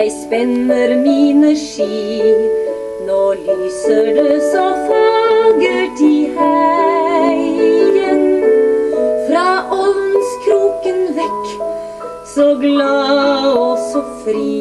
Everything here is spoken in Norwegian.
Jeg spenner mine ski, nå lyser det så fagert i heien. Fra ovnskroken vekk, så glad og så fri.